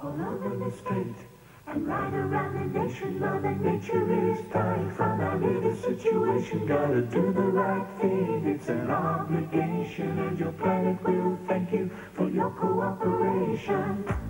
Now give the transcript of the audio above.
all over the state and right around the nation. Mother Nature is dying from our little situation. Gotta do the right thing, it's an obligation, and your planet will thank you for your cooperation.